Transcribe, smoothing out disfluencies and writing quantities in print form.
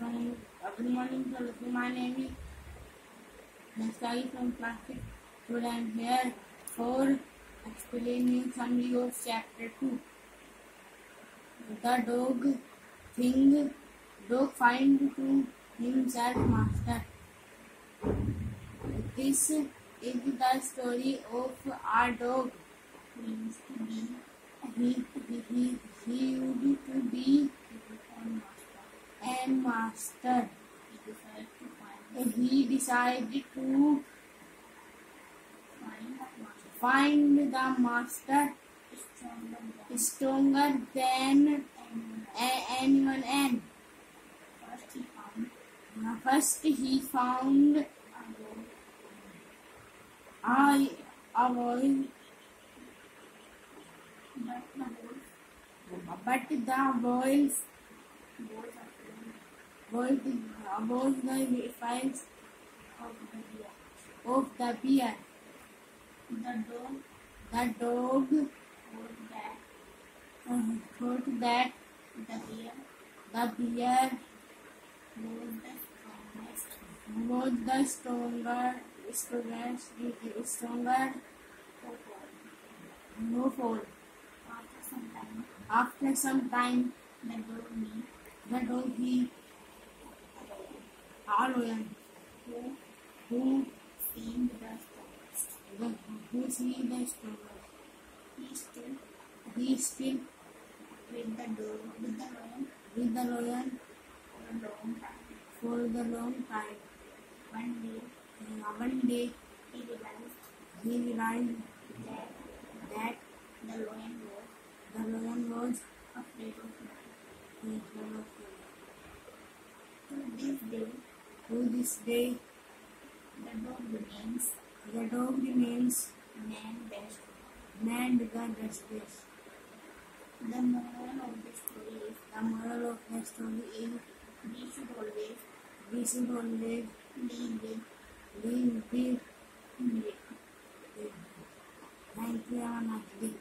Good morning, Tulsi. My name is Nastagi from class 6. Today I am here for explaining summary of chapter 2. The dog find to himself master. This is the story of our dog. He used to be a master. He decided to find the master stronger than anyone else. First he found a wolf, but the wolf was the files of the bear. The dog thought that the bear was the stronger no fall. After some time, the dog he a lion who seen the stronger. He still with the lion for the long time. One day he realized that the lion was afraid of him. To this day, the dog remains man the bestest. The moral of the story is we should always live with. Thank you. Have a nice day.